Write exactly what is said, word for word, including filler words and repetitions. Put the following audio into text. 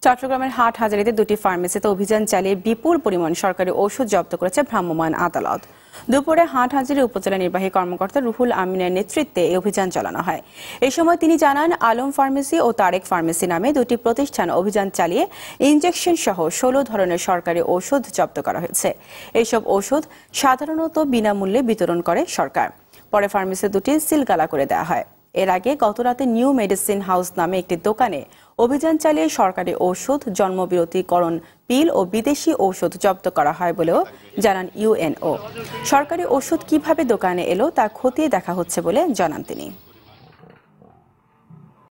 চট্টগ্রামের হাটহাজারীতে দুটি ফার্মেসিতে অভিযান চালিয়ে বিপুল পরিমাণ সরকারি ওষুধ জব্দ করেছে ভ্রাম্যমাণ আদালত। দুপুরে হাটহাজারী উপজেলা নির্বাহী কর্মকর্তা রুহুল আমিনের নেতৃত্বে এই অভিযান চালানো হয়। এই সময় তিনি জানান, আলম ফার্মেসি ও তারেক ফার্মেসি নামে দুটি প্রতিষ্ঠান অভিযান চালিয়ে ইনজেকশন সহ ষোলো ধরনের সরকারি ওষুধ জব্দ করা হয়েছে। এইসব ওষুধ সাধারণত বিনামূল্যে বিতরণ করে সরকার। পরে ফার্মেসি দুটি সিলগালা করে দেওয়া হয়। এর আগে গতরাতে নিউ মেডিসিন হাউস নামে একটি দোকানে অভিযান চালিয়ে সরকারি ঔষধ, জন্মবিরতিকরণ পিল ও বিদেশি ঔষধ জব্দ করা হয় বলেও জানান ইউএনও। সরকারি ওষুধ কিভাবে দোকানে এলো তা খতিয়ে দেখা হচ্ছে বলে জানান তিনি।